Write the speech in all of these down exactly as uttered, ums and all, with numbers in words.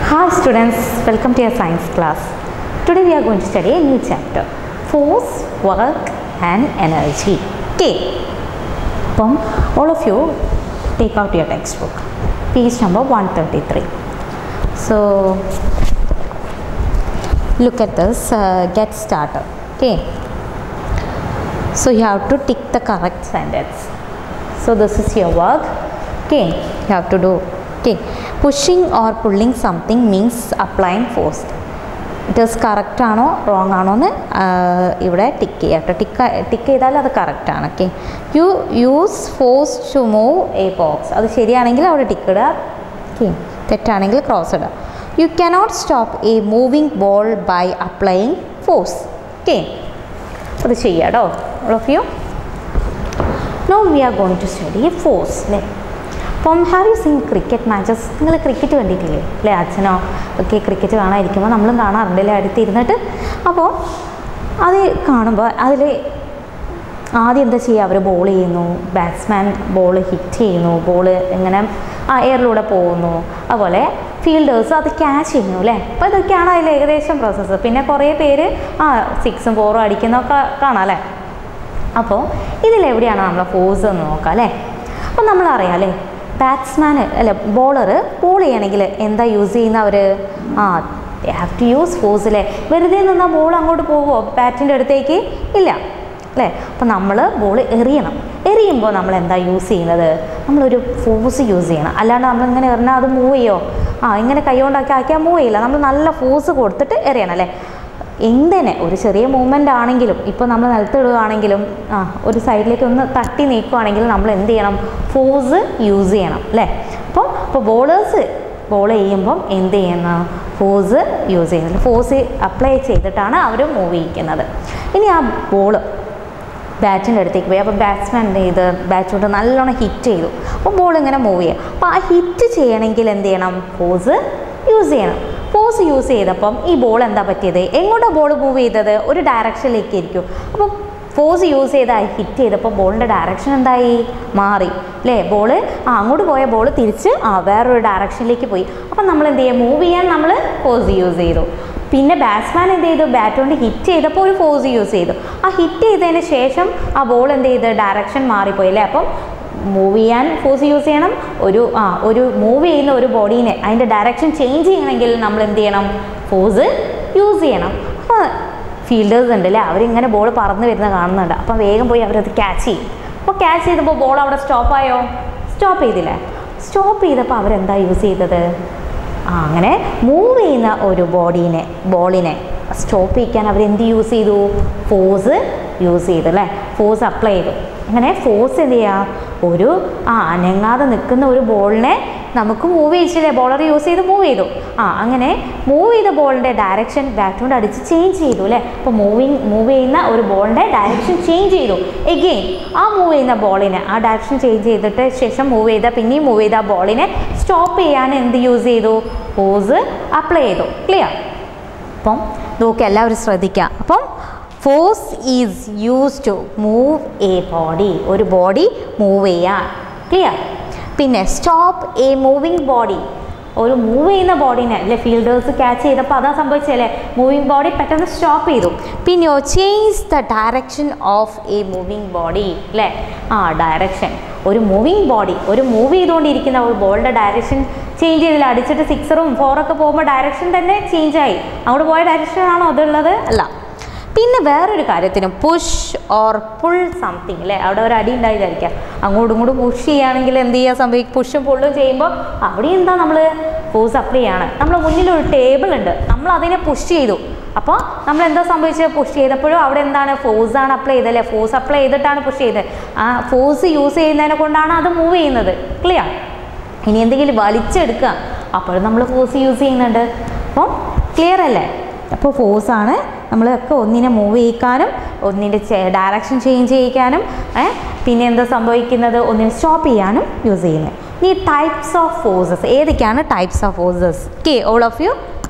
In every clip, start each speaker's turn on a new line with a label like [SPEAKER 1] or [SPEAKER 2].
[SPEAKER 1] Hi students, welcome to your science class. Today we are going to study a new chapter, force, work and energy. Okay. Come, all of you take out your textbook, page number one thirty-three. So look at this, uh, get started. Okay. So you have to tick the correct sentence. So this is your work. Okay, you have to do. Okay, pushing or pulling something means applying force. It is correct ആണോ wrong ആണോ എന്ന് ഇവിടെ tick ചെയ്യാം. Tick tick ചെയ്താൽ അത് correct ആണ്. Okay, you use force to move a box. അത് ശരിയാണെങ്കിൽ അവിടെ ടിക്ക് ഇടുക. ഓക്കെ, തെറ്റാണെങ്കിൽ ക്രോസ് ഇടുക. You cannot stop a moving ball by applying force. Okay, അത് ചെയ്യാം കേട്ടോ all of you. Now we are going to study force. അല്ലേ, അപ്പം have you seen cricket matches? നിങ്ങൾ ക്രിക്കറ്റ് കണ്ടിട്ടില്ലേ അല്ലേ? അച്ഛനോ ഒക്കെ ക്രിക്കറ്റ് കാണാതിരിക്കുമ്പോൾ നമ്മളും കാണാറുണ്ട് അല്ലേ, അടുത്തിരുന്നിട്ട്. അപ്പോൾ അത് കാണുമ്പോൾ അതിൽ ആദ്യം എന്താ ചെയ്യുക, അവർ ബോൾ ചെയ്യുന്നു, ബാറ്റ്സ്മാൻ ബോൾ ഹിറ്റ് ചെയ്യുന്നു, ബോൾ ഇങ്ങനെ ആ എയറിലൂടെ പോകുന്നു, അതുപോലെ ഫീൽഡേഴ്സ് അത് ക്യാച്ച് ചെയ്യുന്നു അല്ലേ. അപ്പോൾ ഇതൊക്കെയാണ് അതിൽ ഏകദേശം പ്രോസസ്സ്. പിന്നെ കുറേ പേര് ആ സിക്സും ഫോറും അടിക്കുന്നതൊക്കെ കാണാം അല്ലേ. അപ്പോൾ ഇതിലെവിടെയാണ് നമ്മളെ ഫോഴ്സ് എന്ന് നോക്കാം അല്ലേ. അപ്പോൾ നമ്മളറിയാം അല്ലേ, ബാറ്റ്സ്മാൻ അല്ല ബോളർ ബോൾ ചെയ്യണമെങ്കിൽ എന്താ യൂസ് ചെയ്യുന്നവർ? ആ they have to use force അല്ലേ. വെറുതെ നിന്നാൽ ബോൾ അങ്ങോട്ട് പോവുമോ ബാറ്റിൻ്റെ അടുത്തേക്ക്? ഇല്ല അല്ലേ. അപ്പോൾ നമ്മൾ ബോൾ എറിയണം. എറിയുമ്പോൾ നമ്മൾ എന്താ യൂസ് ചെയ്യുന്നത്? നമ്മളൊരു ഫോഴ്സ് യൂസ് ചെയ്യണം. അല്ലാണ്ട് നമ്മളിങ്ങനെ എറിഞ്ഞാൽ അത് മൂവ് ചെയ്യോ? ആ ഇങ്ങനെ കൈ കൊണ്ടാക്കി ആക്കിയാൽ മൂവ് ചെയ്യില്ല. നമ്മൾ നല്ല ഫോഴ്സ് കൊടുത്തിട്ട് എറിയണം അല്ലേ. എന്തിനെ ഒരു ചെറിയ മൂവ്മെൻ്റ് ആണെങ്കിലും, ഇപ്പോൾ നമ്മൾ നിലത്തിടുകയാണെങ്കിലും ആ ഒരു സൈഡിലേക്ക് ഒന്ന് തട്ടി നീക്കുകയാണെങ്കിലും നമ്മൾ എന്ത് ചെയ്യണം? ഫോഴ്സ് യൂസ് ചെയ്യണം അല്ലേ. അപ്പോൾ ഇപ്പോൾ ബോളേഴ്സ് ബോൾ ചെയ്യുമ്പം എന്ത് ചെയ്യുന്ന ഫോഴ്സ് യൂസ് ചെയ്യുന്നത്, ഫോഴ്സ് അപ്ലൈ ചെയ്തിട്ടാണ് അവർ മൂവ് ചെയ്യിക്കുന്നത്. ഇനി ആ ബോൾ ബാറ്റിൻ്റെ അടുത്തേക്ക് പോയി. അപ്പോൾ ബാറ്റ്സ്മാൻ എന്ത് ചെയ്ത് ബാറ്റ് കൊണ്ട് നല്ലോണം ഹിറ്റ് ചെയ്തു. അപ്പോൾ ബോൾ ഇങ്ങനെ മൂവ് ചെയ്യുക. അപ്പോൾ ആ ഹിറ്റ് ചെയ്യണമെങ്കിൽ എന്ത് ചെയ്യണം? ഫോഴ്സ് യൂസ് ചെയ്യണം. ഫോഴ്സ് യൂസ് ചെയ്തപ്പം ഈ ബോൾ എന്താ പറ്റിയത്? എങ്ങോട്ടാണ് ബോൾ മൂവ് ചെയ്തത്? ഒരു ഡയറക്ഷനിലേക്ക് ഇരിക്കും. അപ്പോൾ ഫോഴ്സ് യൂസ് ചെയ്ത് ഹിറ്റ് ചെയ്തപ്പോൾ ബോളിൻ്റെ ഡയറക്ഷൻ എന്തായി? മാറി അല്ലേ. ബോൾ ആ അങ്ങോട്ട് പോയ ബോൾ തിരിച്ച് ആ വേറൊരു ഡയറക്ഷനിലേക്ക് പോയി. അപ്പം നമ്മൾ എന്ത് ചെയ്യുക? മൂവ് ചെയ്യാൻ നമ്മൾ ഫോഴ്സ് യൂസ് ചെയ്തു. പിന്നെ ബാറ്റ്സ്മാൻ എന്ത് ചെയ്തു? ബാറ്റ് കൊണ്ട് ഹിറ്റ് ചെയ്തപ്പോൾ ഒരു ഫോഴ്സ് യൂസ് ചെയ്തു. ആ ഹിറ്റ് ചെയ്തതിന് ശേഷം ആ ബോൾ എന്ത് ചെയ്ത് ഡയറക്ഷൻ മാറിപ്പോയി അല്ലേ. അപ്പം മൂവ് ചെയ്യാൻ ഫോഴ്സ് യൂസ് ചെയ്യണം. ഒരു ആ ഒരു മൂവ് ചെയ്യുന്ന ഒരു ബോഡീനെ അതിൻ്റെ ഡയറക്ഷൻ ചേഞ്ച് ചെയ്യണമെങ്കിൽ നമ്മൾ എന്ത് ചെയ്യണം? ഫോഴ്സ് യൂസ് ചെയ്യണം. അപ്പോൾ ഫീൽഡേഴ്സ് ഉണ്ട് അല്ലേ, അവരിങ്ങനെ ബോൾ പറന്ന് വരുന്ന കാണുന്നുണ്ട്. അപ്പം വേഗം പോയി അവരത് ക്യാച്ച് ചെയ്യും. അപ്പോൾ ക്യാച്ച് ചെയ്തപ്പോൾ ബോൾ അവിടെ സ്റ്റോപ്പായോ? സ്റ്റോപ്പ് ചെയ്തില്ലേ. സ്റ്റോപ്പ് ചെയ്തപ്പോൾ അവരെന്താ യൂസ് ചെയ്തത്? ആ അങ്ങനെ മൂവ് ചെയ്യുന്ന ഒരു ബോഡീനെ ബോളിനെ സ്റ്റോപ്പ് ചെയ്യിക്കാൻ അവരെന്ത് യൂസ് ചെയ്തു? ഫോഴ്സ് യൂസ് ചെയ്തു അല്ലേ. ഫോഴ്സ് അപ്ലൈ ചെയ്തു. അങ്ങനെ ഫോഴ്സ് എന്ത് ചെയ്യുക? ഒരു ആ അനങ്ങാതെ നിൽക്കുന്ന ഒരു ബോളിനെ നമുക്ക് മൂവ് ചെയ്യിച്ചില്ലേ, ബോളർ യൂസ് ചെയ്ത് മൂവ് ചെയ്തു. ആ അങ്ങനെ മൂവ് ചെയ്ത ബോളിൻ്റെ ഡയറക്ഷൻ ബാറ്റ് കൊണ്ട് അടിച്ച് ചേഞ്ച് ചെയ്തു അല്ലേ. അപ്പോൾ മൂവിങ് മൂവ് ചെയ്യുന്ന ഒരു ബോളിൻ്റെ ഡയറക്ഷൻ ചേഞ്ച് ചെയ്തു. എഗെയിൻ ആ മൂവ് ചെയ്യുന്ന ബോളിനെ ആ ഡയറക്ഷൻ ചേഞ്ച് ചെയ്തിട്ട് ശേഷം മൂവ് ചെയ്ത പിന്നെയും മൂവ് ചെയ്ത ബോളിനെ സ്റ്റോപ്പ് ചെയ്യാൻ എന്ത് യൂസ് ചെയ്തു? ഫോഴ്സ് അപ്ലൈ ചെയ്തു. ക്ലിയർ? അപ്പം നോക്കി എല്ലാവരും ശ്രദ്ധിക്കുക. അപ്പം force is use to move a body, ഒരു ബോഡി മൂവ് ചെയ്യാൻ. ക്ലിയർ? പിന്നെ സ്റ്റോപ്പ് എ മൂവിങ് ബോഡി, ഒരു മൂവ് ചെയ്യുന്ന ബോഡീനെ അല്ലെ ഫീൽഡേഴ്സ് ക്യാച്ച് ചെയ്തപ്പോൾ അതാ സംഭവിച്ചല്ലേ, മൂവിങ് ബോഡി പെട്ടെന്ന് സ്റ്റോപ്പ് ചെയ്തു. പിന്നെയോ change the direction of a moving body അല്ലേ. ആ ഡയറക്ഷൻ, ഒരു മൂവിങ് ബോഡി ഒരു മൂവ് ചെയ്തുകൊണ്ടിരിക്കുന്ന ഒരു ബോളിൻ്റെ ഡയറക്ഷൻ ചേഞ്ച് ചെയ്തില്ല. അടിച്ചിട്ട് സിക്സറും ഫോറൊക്കെ പോകുമ്പോൾ ഡയറക്ഷൻ തന്നെ ചേഞ്ചായി. അങ്ങോട്ട് പോയ ഡയറക്ഷനാണോ അതുള്ളത്? അല്ല. പിന്നെ വേറൊരു കാര്യത്തിനും പുഷ് ഓർ പുൾ സംതിങ് അല്ലേ, അവിടെ ഒരു അടി ഉണ്ടായിരിക്കാം. അങ്ങോട്ടും ഇങ്ങോട്ടും പുഷ് ചെയ്യുകയാണെങ്കിൽ എന്ത് ചെയ്യുക സംഭവിക്കും? പുഷും പുള്ളും ചെയ്യുമ്പോൾ അവിടെ എന്താ നമ്മൾ ഫോഴ്സ് അപ്ലൈ ചെയ്യാണ്. നമ്മൾ മുന്നിലൊരു ടേബിൾ ഉണ്ട്, നമ്മൾ അതിനെ പുഷ് ചെയ്തു. അപ്പോൾ നമ്മൾ എന്താ സംഭവിച്ചത്? പുഷ് ചെയ്തപ്പോഴും അവിടെ എന്താണ്? ഫോഴ്സാണ് അപ്ലൈ ചെയ്തത് അല്ലേ. ഫോഴ്സ് അപ്ലൈ ചെയ്തിട്ടാണ് പുഷ് ചെയ്തത്. ആ ഫോഴ്സ് യൂസ് ചെയ്യുന്നതിനെ കൊണ്ടാണ് അത് മൂവ് ചെയ്യുന്നത്. ക്ലിയർ? ഇനി എന്തെങ്കിലും വലിച്ചെടുക്കുക, അപ്പോഴും നമ്മൾ ഫോഴ്സ് യൂസ് ചെയ്യുന്നുണ്ട്. അപ്പം ക്ലിയർ അല്ലേ? അപ്പോൾ ഫോഴ്സാണ് നമ്മളൊക്കെ ഒന്നിനെ മൂവ് ചെയ്യിക്കാനും ഒന്നിൻ്റെ ഡയറക്ഷൻ ചേഞ്ച് ചെയ്യിക്കാനും പിന്നെ എന്താ സംഭവിക്കുന്നത്? ഒന്നിനെ സ്റ്റോപ്പ് ചെയ്യാനും യൂസ് ചെയ്യുന്നത്. ഇനി ടൈപ്സ് ഓഫ് ഫോഴ്സസ് ഏതൊക്കെയാണ്? Types of forces. Okay, all of you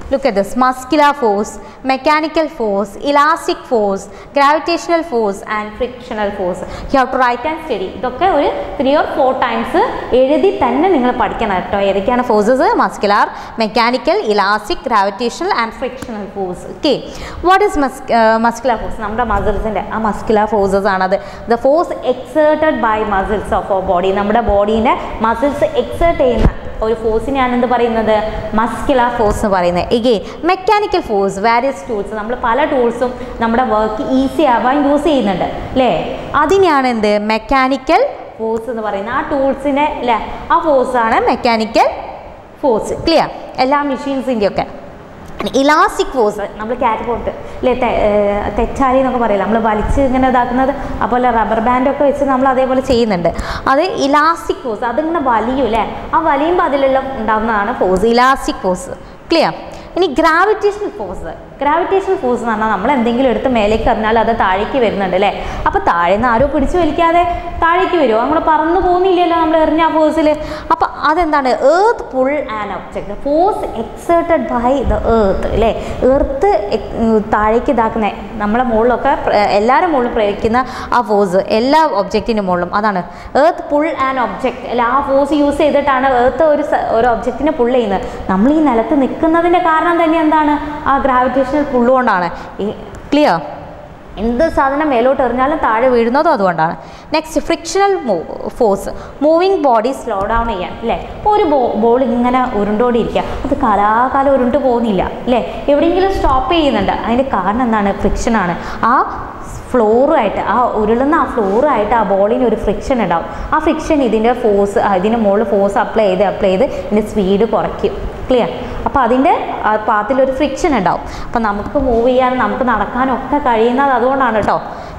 [SPEAKER 1] look at this: muscular force, mechanical force, elastic force, gravitational force and frictional force. You have to write and study. ഇതൊക്കെ ഒരു three or four times എഴുതി തന്നെ നിങ്ങൾ പഠിക്കണം കേട്ടോ. ഏതൊക്കെയാണ് forces? Muscular, mechanical, elastic, gravitational and frictional force. Okay, what is muscular force? നമ്മുടെ മസിൽസിൻ്റെ ആ മസ്കുലാർ ഫോഴ്സസ് ആണത്. The force exerted by muscles of our body. നമ്മുടെ ബോഡീൻ്റെ മസിൽസ് എക്സേർട്ട് ചെയ്യുന്ന ഒരു ഫോഴ്സിനെയാണ് എന്ത് പറയുന്നത്? മസ്കുലാർ ഫോഴ്സ് എന്ന് പറയുന്നത്. Again mechanical force, various tools, നമ്മൾ പല ടൂൾസും നമ്മുടെ വർക്ക് ഈസി ആവാൻ യൂസ് ചെയ്യുന്നുണ്ട് അല്ലേ? അതിനെയാണ് എന്ത്? മെക്കാനിക്കൽ ഫോഴ്സ് എന്ന് പറയുന്നത്. ആ ടൂൾസിനെ അല്ലേ, ആ ഫോഴ്സാണ് മെക്കാനിക്കൽ ഫോഴ്സ്. ക്ലിയർ? എല്ലാ മെഷീൻസിൻ്റെയൊക്കെ. ഇലാസ്റ്റിക് ഫോഴ്സ്, നമ്മൾ ക്യാറ്റ്പോട്ട് അല്ലേ, തെറ്റാലി എന്നൊക്കെ പറയില്ല, നമ്മൾ വലിച്ച് ഇങ്ങനെ ഇതാക്കുന്നത്, അതുപോലെ റബ്ബർ ബാൻഡൊക്കെ വെച്ച് നമ്മൾ അതേപോലെ ചെയ്യുന്നുണ്ട്. അത് ഇലാസ്റ്റിക് ഫോഴ്സ്, അതിങ്ങനെ വലിയും അല്ലേ, ആ വലിയുമ്പോൾ അതിലെല്ലാം ഉണ്ടാകുന്നതാണ് ഫോഴ്സ്, ഇലാസ്റ്റിക് ഫോഴ്സ്. ക്ലിയർ? ഇനി ഗ്രാവിറ്റേഷണൽ ഫോഴ്സ്. ഗ്രാവിറ്റേഷണൽ ഫോഴ്സ് എന്ന് പറഞ്ഞാൽ നമ്മൾ എന്തെങ്കിലും എടുത്ത് മേലേക്ക് എറിഞ്ഞാൽ അത് താഴേക്ക് വരുന്നുണ്ട് അല്ലേ? അപ്പോൾ താഴെ നിന്ന് ആരോ പിടിച്ചു വലിക്കാതെ താഴേക്ക് വരുമോ? നമ്മൾ പറന്നു പോകുന്നില്ലല്ലോ നമ്മൾ എറിഞ്ഞ ആ ഫോഴ്സിൽ. അപ്പോൾ അതെന്താണ്? Earth pull an object, force exerted by the earth അല്ലേ? എർത്ത് താഴേക്ക് ഇതാക്കുന്ന, നമ്മളെ മുകളിലൊക്കെ എല്ലാവരും മുകളിൽ പ്രയോഗിക്കുന്ന ആ ഫോഴ്സ് എല്ലാ ഒബ്ജക്റ്റിൻ്റെ മുകളിലും, അതാണ് എർത്ത് പുൾ ആൻ ഒബ്ജക്റ്റ് അല്ലെ? ആ ഫോഴ്സ് യൂസ് ചെയ്തിട്ടാണ് എർത്ത് ഒരു ഒരു ഒബ്ജക്റ്റിനെ പുൾ ചെയ്യുന്നത്. നമ്മൾ ഈ നിലത്ത് നിൽക്കുന്നതിൻ്റെ കാരണം തന്നെ എന്താണ്? ആ ഗ്രാവിറ്റേഷൻ പുള്ളുകൊണ്ടാണ്. ക്ലിയർ? എന്ത് സാധനം മേലോട്ട് എറിഞ്ഞാലും താഴെ വീഴുന്നതും അതുകൊണ്ടാണ്. Next frictional force, moving body slow down ചെയ്യാൻ അല്ലേ? ഒരു ബോ ബോൾ ഇങ്ങനെ ഉരുണ്ടോടിയിരിക്കുക, അത് കാലാകാലം ഉരുണ്ട് പോകുന്നില്ല അല്ലേ? എവിടെയെങ്കിലും സ്റ്റോപ്പ് ചെയ്യുന്നുണ്ട്. അതിൻ്റെ കാരണം എന്താണ്? ഫ്രിക്ഷനാണ്. ആ ഫ്ലോറുമായിട്ട്, ആ ഉരുളുന്ന ആ ഫ്ലോറുമായിട്ട് ആ ബോളിന് ഒരു ഫ്രിക്ഷൻ ഉണ്ടാവും. ആ ഫ്രിക്ഷൻ ഇതിൻ്റെ ഫോഴ്സ്, ഇതിന് മുകളിൽ ഫോഴ്സ് അപ്ലൈ ചെയ്ത് അപ്ലൈ ചെയ്ത് ഇതിൻ്റെ സ്പീഡ് കുറയ്ക്കും. ക്ലിയർ? അപ്പോൾ അതിൻ്റെ പാത്തിലൊരു ഫ്രിക്ഷൻ ഉണ്ടാവും. അപ്പോൾ നമുക്ക് മൂവ് ചെയ്യാനും നമുക്ക് നടക്കാനും ഒക്കെ കഴിയുന്നത് അതുകൊണ്ടാണ് കേട്ടോ.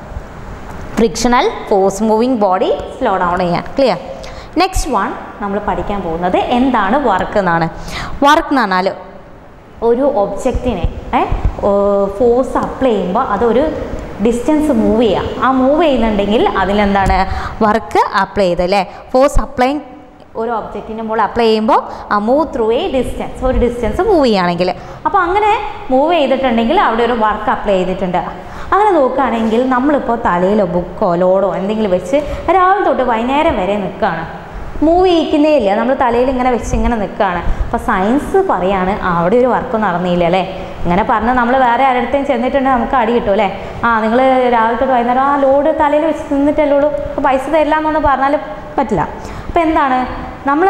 [SPEAKER 1] Frictional force, moving body slow down ചെയ്യാൻ. ക്ലിയർ? നെക്സ്റ്റ് വൺ നമ്മൾ പഠിക്കാൻ പോകുന്നത് എന്താണ്? വർക്ക് എന്നാണ്. വർക്ക് എന്ന് പറഞ്ഞാൽ ഒരു ഒബ്ജക്റ്റിനെ ഫോഴ്സ് അപ്ലൈ ചെയ്യുമ്പോൾ അതൊരു ഡിസ്റ്റൻസ് മൂവ് ചെയ്യുക. ആ മൂവ് ചെയ്യുന്നുണ്ടെങ്കിൽ അതിലെന്താണ്? വർക്ക് അപ്ലൈ ചെയ്ത് അല്ലേ? ഫോഴ്സ് അപ്ലൈ ഒരു ഒബ്ജക്റ്റിൻ്റെ മുകളിൽ അപ്ലൈ ചെയ്യുമ്പോൾ ആ മൂവ് ത്രൂ എ ഡിസ്റ്റൻസ്, ഒരു ഡിസ്റ്റൻസ് മൂവ് ചെയ്യുകയാണെങ്കിൽ, അപ്പോൾ അങ്ങനെ മൂവ് ചെയ്തിട്ടുണ്ടെങ്കിൽ അവിടെ ഒരു വർക്ക് അപ്ലൈ ചെയ്തിട്ടുണ്ട്. അങ്ങനെ നോക്കുകയാണെങ്കിൽ നമ്മളിപ്പോൾ തലയിലോ ബുക്കോ ലോഡോ എന്തെങ്കിലും വെച്ച് രാവിലെ തൊട്ട് വൈകുന്നേരം വരെ നിൽക്കുകയാണ്, മൂവ് ചെയ്യിക്കുന്നേ ഇല്ല, നമ്മൾ തലയിൽ ഇങ്ങനെ വെച്ച് ഇങ്ങനെ നിൽക്കുകയാണ്. അപ്പോൾ സയൻസ് പറയാണ് അവിടെ ഒരു വർക്ക് നടന്നില്ല അല്ലേ? ഇങ്ങനെ പറഞ്ഞ് നമ്മൾ വേറെ ആരുടെയും ചെന്നിട്ടുണ്ടെങ്കിൽ നമുക്ക് അടി കിട്ടും അല്ലേ? ആ നിങ്ങൾ രാവിലെ തൊട്ട് വൈകുന്നേരം ആ ലോഡ് തലയിൽ വെച്ച് നിന്നിട്ടല്ലേ ഉള്ളൂ, അപ്പോൾ പൈസ തരില്ല എന്നൊന്നും പറഞ്ഞാൽ പറ്റില്ല. അപ്പോൾ എന്താണ്? നമ്മൾ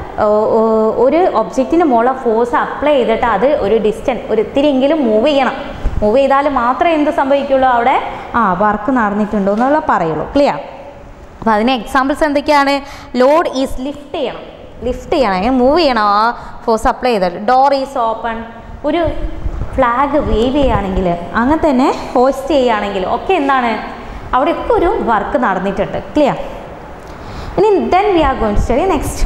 [SPEAKER 1] ഒരു ഒബ്ജക്റ്റിന് മുകളിൽ ഫോഴ്സ് അപ്ലൈ ചെയ്തിട്ട് അത് ഒരു ഡിസ്റ്റൻസ് ഒരു ഇത്തിരിയെങ്കിലും മൂവ് ചെയ്യണം. മൂവ് ചെയ്താൽ മാത്രമേ എന്ത് സംഭവിക്കുള്ളൂ? അവിടെ ആ വർക്ക് നടന്നിട്ടുണ്ടോ എന്നുള്ള പറയുള്ളൂ. ക്ലിയർ? അപ്പോൾ അതിന് എക്സാമ്പിൾസ് എന്തൊക്കെയാണ്? ലോഡ് ഈസ് ലിഫ്റ്റ് ചെയ്യണം, ലിഫ്റ്റ് ചെയ്യണം, അങ്ങനെ മൂവ് ചെയ്യണം ആ ഫോഴ്സ് അപ്ലൈ ചെയ്തിട്ട്. ഡോർ ഈസ് ഓപ്പൺ, ഒരു ഫ്ലാഗ് വേവ് ചെയ്യുകയാണെങ്കിൽ, അങ്ങനെ തന്നെ ഹോസ്റ്റ് ചെയ്യുകയാണെങ്കിൽ ഒക്കെ എന്താണ്? അവിടെയൊക്കെ ഒരു വർക്ക് നടന്നിട്ടുണ്ട്. ക്ലിയർ? ഇനി then we are going to study next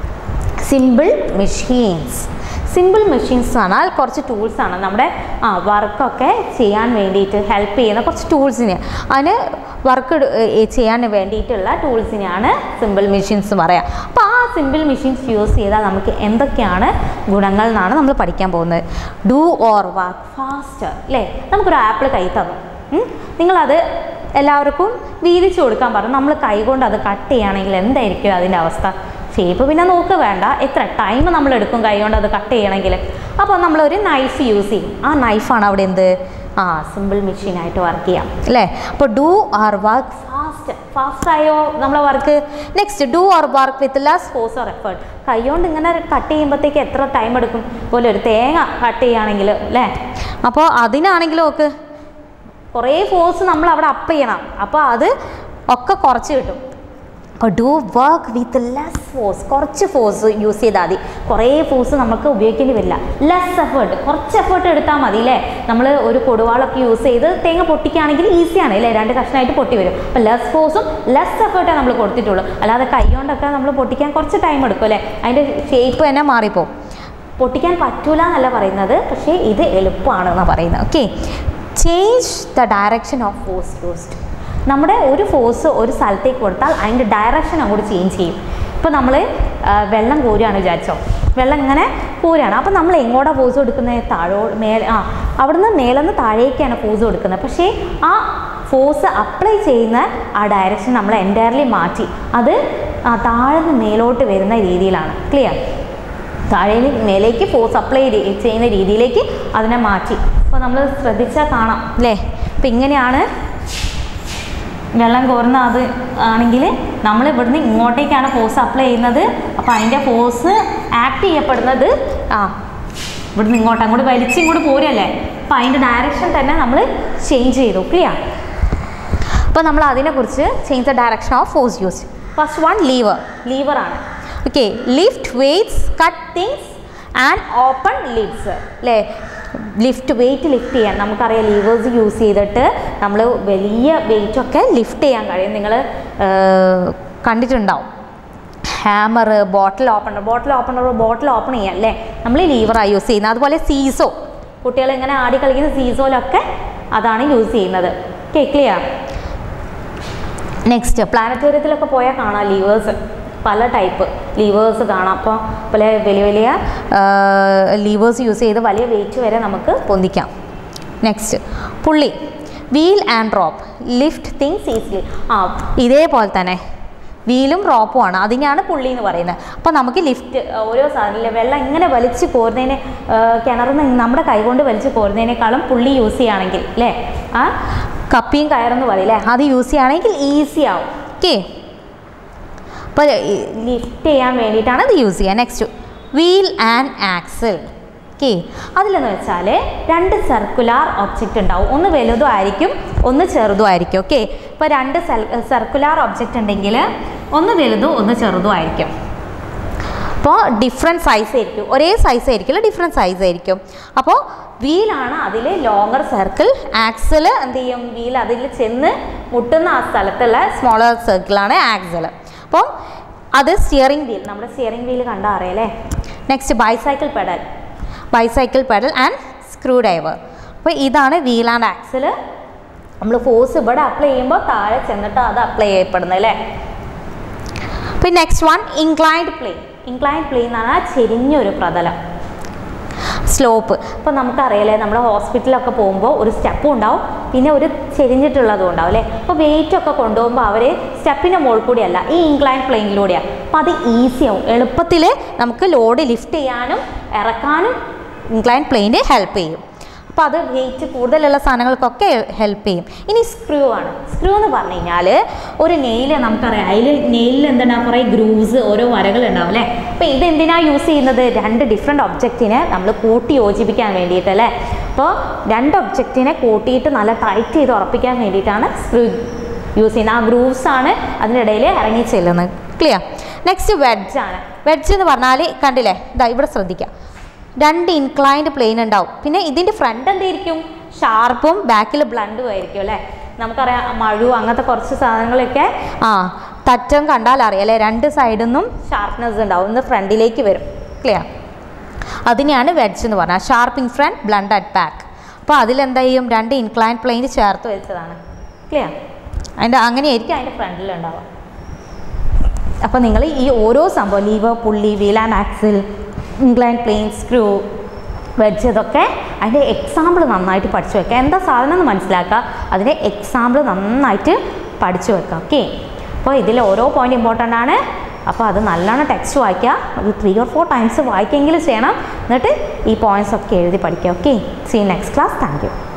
[SPEAKER 1] simple machines. Simple machines പറഞ്ഞാൽ കുറച്ച് ടൂൾസാണ് നമ്മുടെ ആ വർക്കൊക്കെ ചെയ്യാൻ വേണ്ടിയിട്ട് ഹെൽപ്പ് ചെയ്യുന്ന കുറച്ച് ടൂൾസിന്, അതിന് വർക്ക് ചെയ്യാൻ വേണ്ടിയിട്ടുള്ള ടൂൾസിനെയാണ് സിമ്പിൾ മെഷീൻസ് പറയാം. അപ്പോൾ ആ സിമ്പിൾ മെഷീൻസ് യൂസ് ചെയ്താൽ നമുക്ക് എന്തൊക്കെയാണ് ഗുണങ്ങൾ എന്നാണ് നമ്മൾ പഠിക്കാൻ പോകുന്നത്. ഡു ഓർ വർക്ക് ഫാസ്റ്റർ അല്ലേ? നമുക്കൊരു ആപ്പിൾ കൈ തന്നു, നിങ്ങളത് എല്ലാവർക്കും വീതിച്ചു കൊടുക്കാൻ പറഞ്ഞു. നമ്മൾ കൈകൊണ്ട് അത് കട്ട് ചെയ്യുകയാണെങ്കിൽ എന്തായിരിക്കും അതിൻ്റെ അവസ്ഥ? ഷേപ്പ് പിന്നെ നോക്ക് വേണ്ട, എത്ര ടൈം നമ്മൾ എടുക്കും കൈ കൊണ്ട് അത് കട്ട് ചെയ്യണമെങ്കിൽ. അപ്പോൾ നമ്മളൊരു നൈഫ് യൂസ് ചെയ്യും. ആ നൈഫാണ് അവിടെ എന്ത്? ആ സിമ്പിൾ മെഷീനായിട്ട് വർക്ക് ചെയ്യാം അല്ലേ? അപ്പോൾ ഡു ഓർ വർക്ക് ഫാസ്റ്റ്, ഫാസ്റ്റായോ നമ്മളെ work. Next do our work with less force or effort. കൈ കൊണ്ട് ഇങ്ങനെ കട്ട് ചെയ്യുമ്പോഴത്തേക്ക് എത്ര ടൈം എടുക്കും? പോലെ ഒരു തേങ്ങ കട്ട് ചെയ്യുകയാണെങ്കിൽ അല്ലേ? അപ്പോൾ അതിനാണെങ്കിലും ഒക്കെ കുറേ ഫോഴ്സ് നമ്മൾ അവിടെ അപ്പ് ചെയ്യണം, അപ്പോൾ അത് ഒക്കെ കുറച്ച് കിട്ടും. അപ്പോൾ do work with less force, കുറച്ച് ഫോഴ്സ് യൂസ് ചെയ്താൽ മതി, കുറേ ഫോഴ്സ് നമുക്ക് ഉപയോഗിക്കേണ്ടി വരില്ല. ലെസ് എഫേർട്ട്, കുറച്ച് എഫേർട്ട് എടുത്താൽ മതി അല്ലേ? നമ്മൾ ഒരു കൊടുവാളൊക്കെ യൂസ് ചെയ്ത് തേങ്ങ പൊട്ടിക്കുകയാണെങ്കിൽ ഈസിയാണ് അല്ലേ? രണ്ട് കഷ്ണമായിട്ട് പൊട്ടി വരും. അപ്പോൾ ലെസ് ഫോഴ്സും ലെസ് എഫേർട്ടേ നമ്മൾ കൊടുത്തിട്ടുള്ളൂ. അല്ലാതെ കൈ കൊണ്ടൊക്കെ നമ്മൾ പൊട്ടിക്കാൻ കുറച്ച് ടൈം എടുക്കും അല്ലേ? അതിൻ്റെ ഷേപ്പ് തന്നെ മാറിപ്പോവും. പൊട്ടിക്കാൻ പറ്റൂല എന്നല്ല പറയുന്നത്, പക്ഷേ ഇത് എളുപ്പമാണെന്നാണ് പറയുന്നത്. Okay, change the direction of force used. നമ്മുടെ ഒരു ഫോഴ്സ് ഒരു സ്ഥലത്തേക്ക് കൊടുത്താൽ അതിൻ്റെ ഡയറക്ഷൻ അങ്ങോട്ട് ചേഞ്ച് ചെയ്യും. ഇപ്പോൾ നമ്മൾ വെള്ളം കോരുകയാണ് വിചാരിച്ചോ, വെള്ളം ഇങ്ങനെ പോരുകയാണ്. അപ്പോൾ നമ്മൾ എങ്ങോട്ടാണ് ഫോഴ്സ് കൊടുക്കുന്നത്? താഴോ മേലെ ആ അവിടുന്ന് മേലെന്ന് താഴേക്കാണ് ഫോഴ്സ് കൊടുക്കുന്നത്. പക്ഷേ ആ ഫോഴ്സ് അപ്ലൈ ചെയ്യുന്ന ആ ഡയറക്ഷൻ നമ്മൾ എൻറ്റയർലി മാറ്റി അത് ആ താഴെ നിന്ന് മേലോട്ട് വരുന്ന രീതിയിലാണ്. ക്ലിയർ? താഴെ മേലേക്ക് ഫോഴ്സ് അപ്ലൈ ചെയ്യുന്ന രീതിയിലേക്ക് അതിനെ മാറ്റി. അപ്പോൾ നമ്മൾ ശ്രദ്ധിച്ചാൽ കാണാം അല്ലേ? അപ്പോൾ ഇങ്ങനെയാണ് വെള്ളം കോരുന്ന അത് ആണെങ്കിൽ നമ്മൾ ഇവിടുന്ന് ഇങ്ങോട്ടേക്കാണ് ഫോഴ്സ് അപ്ലൈ ചെയ്യുന്നത്. അപ്പോൾ അതിൻ്റെ ഫോഴ്സ് ആക്ട് ചെയ്യപ്പെടുന്നത് ആ ഇവിടുന്ന് ഇങ്ങോട്ട് അങ്ങോട്ട് വലിച്ച് ഇങ്ങോട്ട് പോരല്ലേ. അപ്പോൾ അതിൻ്റെ ഡയറക്ഷൻ തന്നെ നമ്മൾ ചേഞ്ച് ചെയ്തു. ക്ലിയർ? അപ്പോൾ നമ്മൾ അതിനെക്കുറിച്ച് change the direction of force use. First one lever. ലീവറാണ്. Okay, lift weights, cut things and open lids അല്ലേ? ലിഫ്റ്റ് വെയിറ്റ് ലിഫ്റ്റ് ചെയ്യാൻ നമുക്കറിയാം. ലീവേഴ്സ് യൂസ് ചെയ്തിട്ട് നമ്മൾ വലിയ വെയിറ്റൊക്കെ ലിഫ്റ്റ് ചെയ്യാൻ കഴിയും. നിങ്ങൾ കണ്ടിട്ടുണ്ടാവും. Hammer, bottle opener. Bottle opener bottle open ചെയ്യാം അല്ലേ? നമ്മൾ ലീവറാണ് യൂസ് ചെയ്യുന്നത്. അതുപോലെ സീസോ, കുട്ടികൾ ഇങ്ങനെ ആടി കളിക്കുന്ന സീസോയിലൊക്കെ അതാണ് യൂസ് ചെയ്യുന്നത്. Okay, clear? നെക്സ്റ്റ്, പ്ലാനറ്റോറിയത്തിലൊക്കെ പോയാൽ കാണാം ലീവേഴ്സ്, പല ടൈപ്പ് ലീവേഴ്സ് കാണാം. അപ്പോൾ പല വലിയ വലിയ ലീവേഴ്സ് യൂസ് ചെയ്ത് വലിയ വെയിറ്റ് വരെ നമുക്ക് പൊന്തിക്കാം. Next, pulley. Wheel and rope, lift things easily. ആ ഇതേപോലെ തന്നെ വീലും റോപ്പുമാണ്, അതിനെയാണ് പുള്ളി എന്ന് പറയുന്നത്. അപ്പോൾ നമുക്ക് ലിഫ്റ്റ് ഓരോ സാധനം വെള്ളം ഇങ്ങനെ വലിച്ച് കോരുന്നതിന് കിണറിൽ നിന്ന് നമ്മുടെ കൈകൊണ്ട് വലിച്ച് കോരുന്നതിനേക്കാളും പുള്ളി യൂസ് ചെയ്യുകയാണെങ്കിൽ അല്ലേ, ആ കപ്പിയും കയറെന്ന് പറയില്ലേ, അത് യൂസ് ചെയ്യുകയാണെങ്കിൽ ഈസി ആവും. ഓക്കെ, അപ്പോൾ ലിഫ്റ്റ് ചെയ്യാൻ വേണ്ടിയിട്ടാണ് ഇത് യൂസ് ചെയ്യുക. Next, wheel and axle. Okay, അതിലെന്ന് വെച്ചാൽ രണ്ട് സർക്കുലാർ ഒബ്ജക്റ്റ് ഉണ്ടാവും. ഒന്ന് വലുതും ആയിരിക്കും, ഒന്ന് ചെറുതും ആയിരിക്കും. ഓക്കെ, ഇപ്പോൾ രണ്ട് സർക്കുലാർ ഒബ്ജക്റ്റ് ഉണ്ടെങ്കിൽ ഒന്ന് വലുതും ഒന്ന് ചെറുതും ആയിരിക്കും. അപ്പോൾ ഡിഫറെൻറ്റ് സൈസ് ആയിരിക്കും, ഒരേ സൈസ് ആയിരിക്കില്ല, ഡിഫറെൻറ്റ് സൈസ് ആയിരിക്കും. അപ്പോൾ വീലാണ് അതിൽ ലോങ്ങർ സർക്കിൾ, ആക്സിൽ എന്ത് ചെയ്യും, വീൽ അതിൽ ചെന്ന് മുട്ടുന്ന ആ സ്ഥലത്തുള്ള സ്മോളർ സർക്കിളാണ് ആക്സിൽ. അപ്പം അത് സ്റ്റിയറിംഗ് വീൽ, നമ്മുടെ സ്റ്റിയറിംഗ് വീൽ കണ്ടാൽ അറിയാലേ. Next, bicycle pedal. Bicycle pedal and screwdriver. അപ്പോൾ ഇതാണ് വീൽ ആൻഡ് ആക്സിൽ. നമ്മൾ ഫോഴ്സ് ഇവിടെ അപ്ലൈ ചെയ്യുമ്പോൾ താഴെ ചെന്നിട്ട് അത് അപ്ലൈ ചെയ്യപ്പെടുന്നത് അല്ലേ. പിന്നെ next one, inclined plane. Inclined plane എന്ന് പറഞ്ഞാൽ ചെരിഞ്ഞൊരു പ്രതലം, സ്ലോപ്പ്. ഇപ്പോൾ നമുക്കറിയാലേ, നമ്മൾ ഹോസ്പിറ്റലൊക്കെ പോകുമ്പോൾ ഒരു സ്റ്റെപ്പും ഉണ്ടാവും, പിന്നെ ഒരു ചെരിഞ്ഞിട്ടുള്ളതും ഉണ്ടാവും അല്ലേ. അപ്പോൾ വെയിറ്റ് ഒക്കെ കൊണ്ടുപോകുമ്പോൾ അവർ സ്റ്റെപ്പിൻ്റെ മുകളിൽ കൂടിയല്ല, ഈ ഇൻക്ലൈൻഡ് പ്ലെയിനിലൂടെയാണ്. അപ്പോൾ അത് ഈസിയാവും, എളുപ്പത്തിൽ നമുക്ക് ലോഡ് ലിഫ്റ്റ് ചെയ്യാനും ഇറക്കാനും ഇൻക്ലൈൻഡ് പ്ലെയിന് ഹെൽപ്പ് ചെയ്യും. അപ്പോൾ അത് വെയിറ്റ് കൂടുതലുള്ള സാധനങ്ങൾക്കൊക്കെ ഹെൽപ്പ് ചെയ്യും. ഇനി സ്ക്രൂ ആണ്. സ്ക്രൂ എന്ന് പറഞ്ഞു കഴിഞ്ഞാൽ ഒരു നെയിൽ നമുക്കറിയാം, അതിൽ നെയിലിൽ എന്താണ് കുറേ ഗ്രൂവ്സ്, ഓരോ വരകളുണ്ടാവും അല്ലേ. അപ്പോൾ ഇതെന്തിനാണ് യൂസ് ചെയ്യുന്നത്? രണ്ട് ഡിഫറെൻറ്റ് ഒബ്ജക്റ്റിനെ നമ്മൾ കൂട്ടി യോജിപ്പിക്കാൻ വേണ്ടിയിട്ടല്ലേ. അപ്പോൾ രണ്ട് ഒബ്ജക്റ്റിനെ കൂട്ടിയിട്ട് നല്ല ടൈറ്റ് ചെയ്ത് ഉറപ്പിക്കാൻ വേണ്ടിയിട്ടാണ് സ്ക്രൂ യൂസ് ചെയ്യുന്നത്. ആ ഗ്രൂവ്സ് ആണ് അതിനിടയിൽ ഇറങ്ങി ചെല്ലുന്നത്. ക്ലിയർ? നെക്സ്റ്റ്, വെഡ്ജ് ആണ്. വെഡ്ജ് എന്ന് പറഞ്ഞാൽ കണ്ടില്ലേ, ഇതാ ഇവിടെ ശ്രദ്ധിക്കുക, രണ്ട് ഇൻക്ലൈൻഡ് പ്ലെയിൻ ഉണ്ടാവും. പിന്നെ ഇതിൻ്റെ ഫ്രണ്ട് എന്തായിരിക്കും? ഷാർപ്പും ബാക്കിൽ ബ്ലണ്ടും ആയിരിക്കും അല്ലേ. നമുക്കറിയാം മഴു അങ്ങനത്തെ കുറച്ച് സാധനങ്ങളൊക്കെ ആ തറ്റം കണ്ടാൽ അറിയാം അല്ലേ, രണ്ട് സൈഡിൽ നിന്നും ഷാർപ്നെസ് ഉണ്ടാവും, ഇന്ന് ഫ്രണ്ടിലേക്ക് വരും. ക്ലിയർ? അതിനെയാണ് വെഡ്ജ് എന്ന് പറഞ്ഞാൽ. Sharp in front, blunt at back. അപ്പോൾ അതിലെന്താ ചെയ്യും? രണ്ട് ഇൻക്ലൈൻഡ് പ്ലെയിൻ ചേർത്ത് വെച്ചതാണ്. ക്ലിയർ? അതിൻ്റെ അങ്ങനെയായിരിക്കും അതിൻ്റെ ഫ്രണ്ടിലുണ്ടാവുക. അപ്പോൾ നിങ്ങൾ ഈ ഓരോ സംഭവം, lever, pulley, wheel and axle, inclined plane, screw, wedge, ഇതൊക്കെ അതിൻ്റെ എക്സാമ്പിൾ നന്നായിട്ട് പഠിച്ചു വെക്കുക. എന്താ സാധനം എന്ന് മനസ്സിലാക്കുക, അതിൻ്റെ എക്സാമ്പിൾ നന്നായിട്ട് പഠിച്ചു വെക്കുക. ഓക്കെ, അപ്പോൾ ഇതിൽ ഓരോ പോയിൻ്റ് ഇമ്പോർട്ടൻ്റ് ആണ്. അപ്പോൾ അത് നല്ലോണം ടെക്സ്റ്റ് വായിക്കുക, ഒരു ത്രീ ഓർ ഫോർ ടൈംസ് വായിക്കെങ്കിലും ചെയ്യണം. എന്നിട്ട് ഈ പോയിൻറ്റ്സ് ഒക്കെ എഴുതി പഠിക്കുക. Okay, see next class. Thank U.